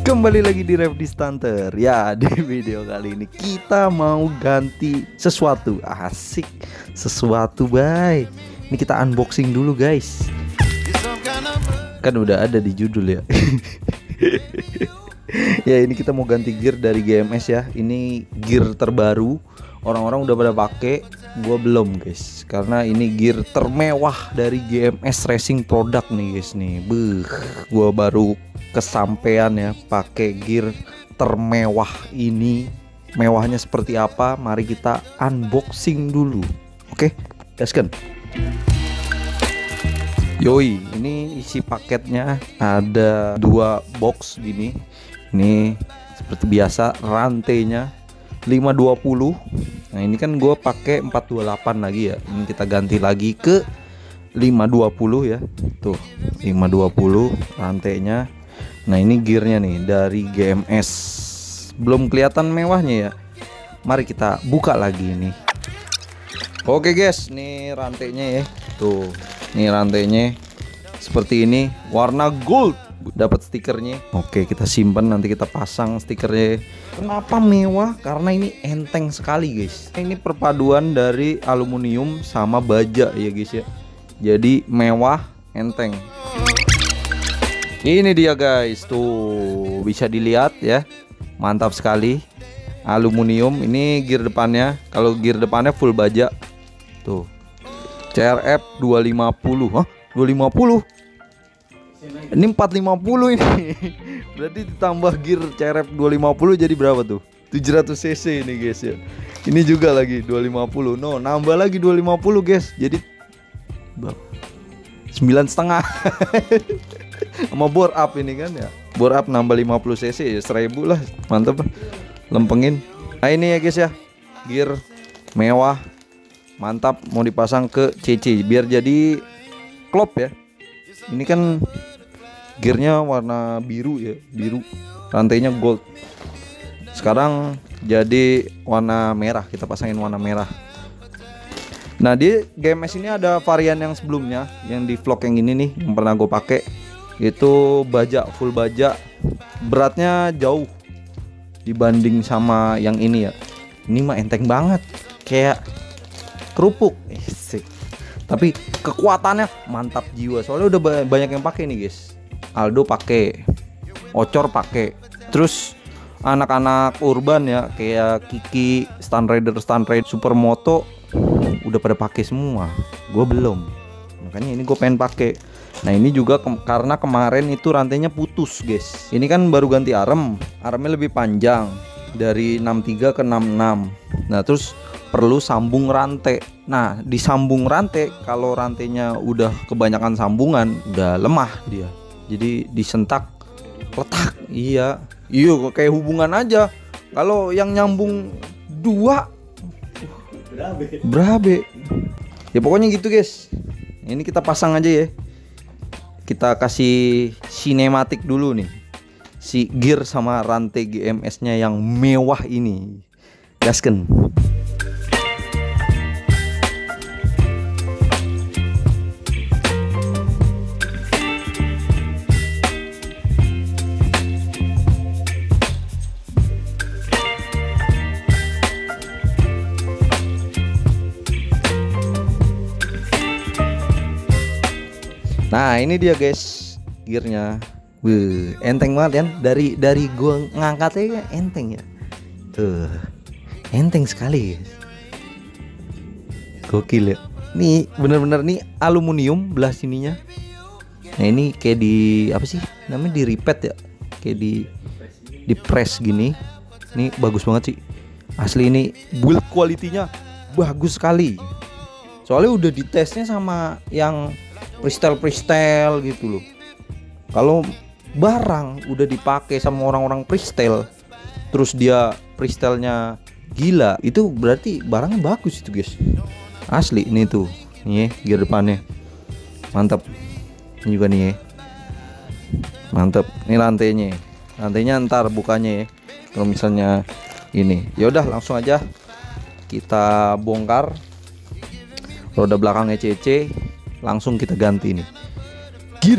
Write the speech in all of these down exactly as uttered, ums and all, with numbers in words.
Kembali lagi di Revdi Stunter. Ya, di video kali ini kita mau ganti sesuatu. Asik, sesuatu bay. Ini kita unboxing dulu guys. Kan udah ada di judul ya. Ya, ini kita mau ganti gear dari G M S ya. Ini gear terbaru. Orang-orang udah pada pakai, gua belum guys. Karena ini gear termewah dari G M S Racing Product nih guys nih. Beuh, gua baru kesampean ya pakai gear termewah ini. Mewahnya seperti apa? Mari kita unboxing dulu. Oke, gaskan. Yoi, ini isi paketnya ada dua box gini. Ini seperti biasa rantainya lima dua puluh. Nah, ini kan gue pakai empat dua delapan lagi ya. Ini kita ganti lagi ke lima dua puluh ya. Tuh, lima dua puluh rantainya. Nah, ini gearnya nih dari G M S. Belum kelihatan mewahnya ya. Mari kita buka lagi ini. Oke guys, nih rantainya ya. Tuh, nih rantainya seperti ini, warna gold. Dapat stikernya. Oke, kita simpan, nanti kita pasang stikernya. Kenapa mewah? Karena ini enteng sekali guys. Ini perpaduan dari aluminium sama baja ya guys ya. Jadi mewah, enteng. Ini dia guys, tuh bisa dilihat ya. Mantap sekali. Aluminium. Ini gear depannya. Kalau gear depannya full baja. Tuh, C R F dua lima puluh. Hah? dua lima puluh? Ini empat lima puluh ini. Berarti ditambah gear C R F dua lima puluh jadi berapa tuh? tujuh ratus cc ini guys ya. Ini juga lagi dua lima puluh. No, nambah lagi dua lima puluh guys. Jadi sembilan setengah. Sama bore up ini kan ya. Bore up nambah lima puluh cc ya, seribu lah. Mantap. Lempengin. Nah, ini ya guys ya. Gear mewah. Mantap, mau dipasang ke C C biar jadi klop ya. Ini kan gearnya warna biru ya, biru. Rantainya gold. Sekarang jadi warna merah, kita pasangin warna merah. Nah, di G M S ini ada varian yang sebelumnya, yang di vlog yang ini nih, yang pernah gue pakai. Itu baja, full baja. Beratnya jauh dibanding sama yang ini ya. Ini mah enteng banget, kayak kerupuk. Isik. Tapi kekuatannya mantap jiwa. Soalnya udah banyak yang pakai nih guys. Aldo pakai, Ocor pakai. Terus anak-anak urban ya kayak Kiki, Stunt Rider, Stunt Rider, Supermoto udah pada pakai semua. Gue belum. Makanya ini gue pengen pakai. Nah, ini juga ke karena kemarin itu rantainya putus guys. Ini kan baru ganti arem. Aremnya lebih panjang dari enam tiga ke enam enam. Nah, terus perlu sambung rantai. Nah, disambung rantai, kalau rantainya udah kebanyakan sambungan, udah lemah dia. Jadi disentak, letak. Iya, iya kayak hubungan aja. Kalau yang nyambung dua, berabe. Berabe. Ya pokoknya gitu guys. Ini kita pasang aja ya. Kita kasih sinematik dulu nih. Si gear sama rantai G M S-nya yang mewah ini. Gasken. Nah, ini dia guys gearnya. Wuh, enteng banget kan. Dari dari gua ngangkatnya enteng ya. Tuh, enteng sekali guys. Gokil ya. Nih bener-bener nih aluminium belah sininya. Nah, ini kayak di apa sih namanya, di repeat ya. Kayak di di press gini. Ini bagus banget sih. Asli ini build quality-nya bagus sekali. Soalnya udah ditesnya sama yang freestyle-freestyle gitu loh. Kalau barang udah dipakai sama orang-orang freestyle, terus dia freestyle-nya gila, itu berarti barangnya bagus itu guys. Asli ini tuh. Nih gear depannya. Mantap. Ini juga nih ya. Mantap. Ini rantainya. Rantainya ntar bukanya ya. Kalau misalnya ini. Ya udah langsung aja kita bongkar. Roda belakangnya C C. Langsung kita ganti nih gear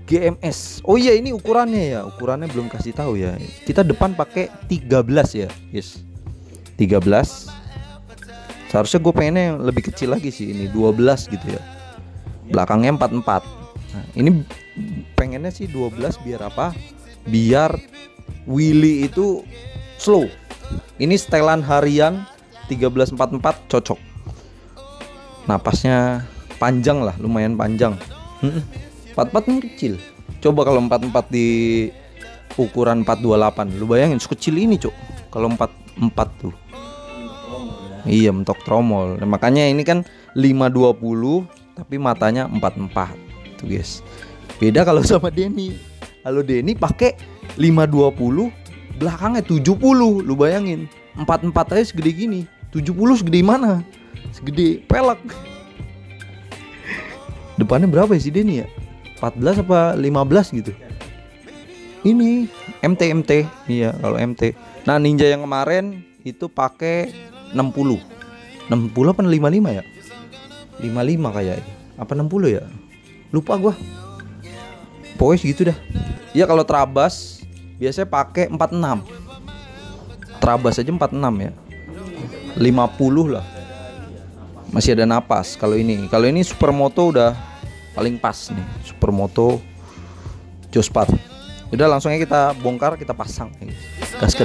G M S. Oh iya, ini ukurannya ya. Ukurannya belum kasih tahu ya. Kita depan pakai tiga belas ya, guys. tiga belas. Seharusnya gue pengennya yang lebih kecil lagi sih, ini dua belas gitu ya. Belakangnya empat puluh empat. Nah, ini pengennya sih dua belas biar apa? Biar wheelie itu slow. Ini setelan harian tiga belas empat puluh empat cocok. Napasnya panjang lah, lumayan panjang. empat puluh empat ini kecil. Coba kalau empat puluh empat di ukuran empat dua delapan, lu bayangin sekecil ini, Cok. Kalau empat puluh empat tuh. Iya, mentok tromol. Nah, makanya ini kan lima dua puluh tapi matanya empat empat. Tuh, guys. Beda kalau sama Denny. Kalau Denny pakai lima dua puluh, belakangnya tujuh puluh. Lu bayangin, empat empat aja segede gini. tujuh puluh segede mana? Segede pelek. Depannya berapa ya si Denny ya? empat belas apa lima belas gitu. Ini M T M T. Iya, kalau M T. Nah, Ninja yang kemarin itu pakai enam puluh. enam puluh apa lima puluh lima ya? lima puluh lima kayaknya. Apa enam puluh ya? Lupa gua. Pokoknya segitu dah. Ya kalau Trabas biasanya pakai empat puluh enam. Trabas aja empat puluh enam ya. lima puluh lah. Masih ada napas kalau ini. Kalau ini Supermoto udah paling pas nih, Supermoto Jospar. Udah langsung aja kita bongkar, kita pasang. Gaskan.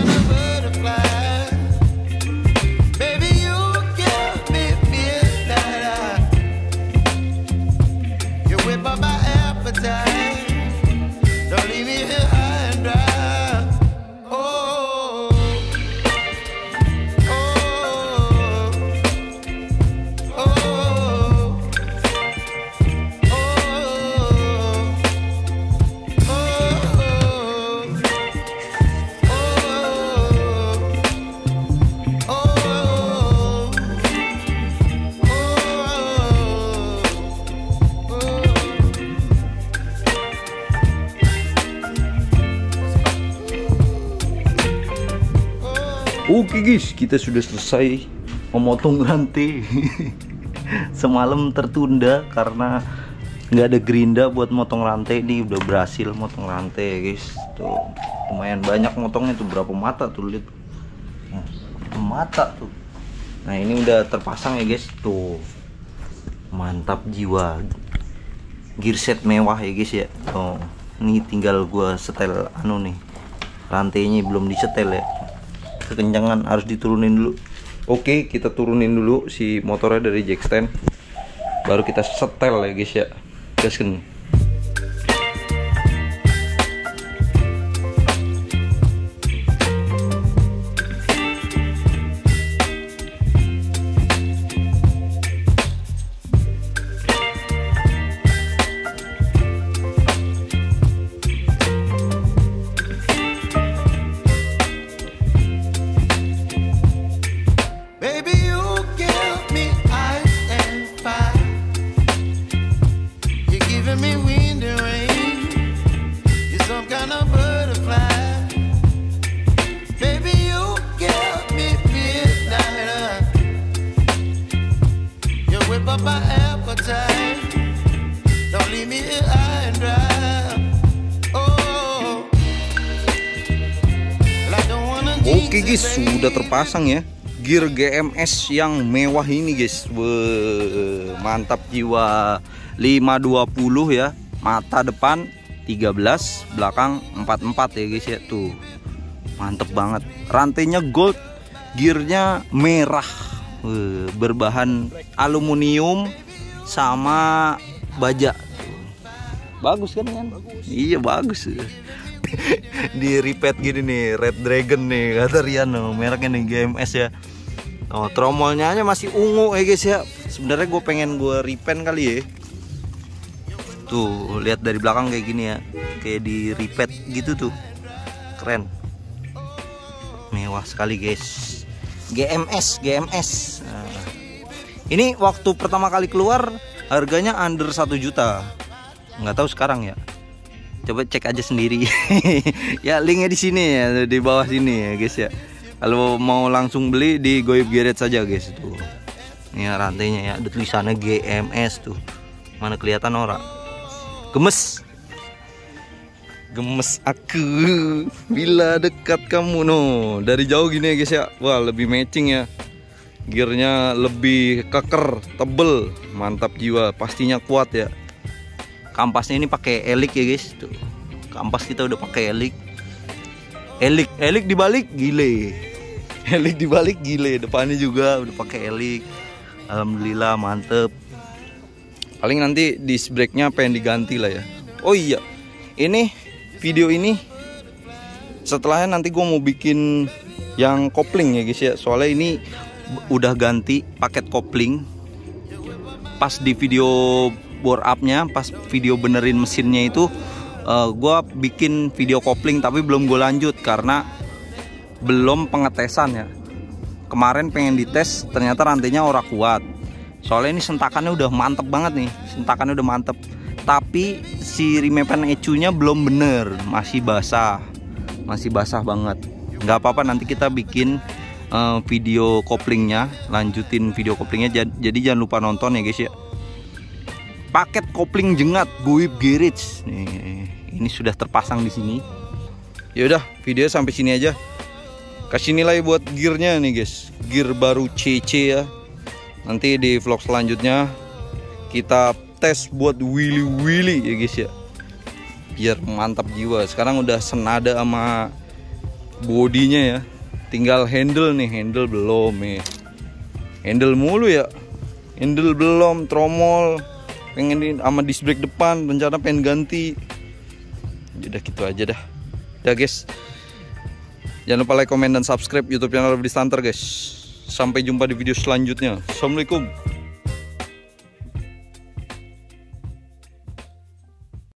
Oke guys, kita sudah selesai memotong rantai. Semalam tertunda karena nggak ada gerinda buat motong rantai. Ini udah berhasil motong rantai guys. Tuh lumayan banyak motongnya tuh, berapa mata tuh, lihat. Nah, mata tuh. Nah ini udah terpasang ya guys. Tuh mantap jiwa. Gearset mewah ya guys ya. Oh ini tinggal gua setel anu nih, rantainya belum disetel ya. Kekencangan harus diturunin dulu. Oke, kita turunin dulu si motornya dari jack stand, baru kita setel ya guys ya. Gaskan. Oke guys, sudah terpasang ya gear G M S yang mewah ini guys. Wah, mantap jiwa. Lima dua puluh ya, mata depan tiga belas, belakang empat empat ya guys ya. Tuh mantep banget. Rantainya gold, gearnya merah. Wah, berbahan aluminium sama baja. Bagus kan kan? Iya bagus. Di repeat gini nih, Red Dragon nih kata Riano, mereknya nih G M S ya. Oh, tromolnya aja masih ungu ya guys ya. Sebenarnya gue pengen gue repaint kali ya. Tuh lihat dari belakang kayak gini ya, kayak di repeat gitu tuh, keren, mewah sekali guys. G M S, G M S. Nah, ini waktu pertama kali keluar harganya under satu juta. Nggak tahu sekarang ya. Coba cek aja sendiri. Ya linknya di sini ya, di bawah sini ya guys ya. Kalau mau langsung beli di Goib Garage saja guys. Tuh ini rantainya ya, ada tulisannya G M S tuh. Mana kelihatan ora? Gemes. Gemes aku bila dekat kamu. No, dari jauh gini ya guys ya. Wah, lebih matching ya. Gearnya lebih keker, tebel, mantap jiwa. Pastinya kuat ya. Kampasnya ini pakai elik ya guys. Tuh. Kampas kita udah pakai elik. Elik, elik dibalik gile. Elik dibalik gile. Depannya juga udah pakai elik. Alhamdulillah mantep. Paling nanti disc brake-nya pengen diganti lah ya. Oh iya, ini video ini setelahnya nanti gue mau bikin yang kopling ya guys ya. Soalnya ini udah ganti paket kopling. Pas di video bore up-nya, pas video benerin mesinnya itu uh, gue bikin video kopling tapi belum gue lanjut karena belum pengetesan ya. Kemarin pengen dites, ternyata rantainya ora kuat. Soalnya ini sentakannya udah mantep banget nih, sentakannya udah mantep. Tapi si rimepan ecunya belum bener, masih basah, masih basah banget. Nggak apa-apa, nanti kita bikin uh, video koplingnya, lanjutin video koplingnya. Jadi jangan lupa nonton ya guys ya. Paket kopling jengat Buick Garage, nih, ini sudah terpasang di sini. Yaudah, video sampai sini aja. Kasih nilai buat gearnya nih guys, gear baru C C ya. Nanti di vlog selanjutnya kita tes buat wheelie-wheelie ya guys ya. Biar mantap jiwa. Sekarang udah senada sama bodinya ya. Tinggal handle nih, handle belum nih. Handle mulu ya. Handle belum, tromol. Pengen di, sama disc brake depan, rencana pengen ganti. Udah gitu aja dah. Udah guys. Jangan lupa like, komen, dan subscribe YouTube channel Rudy Stunter guys. Sampai jumpa di video selanjutnya. Assalamualaikum.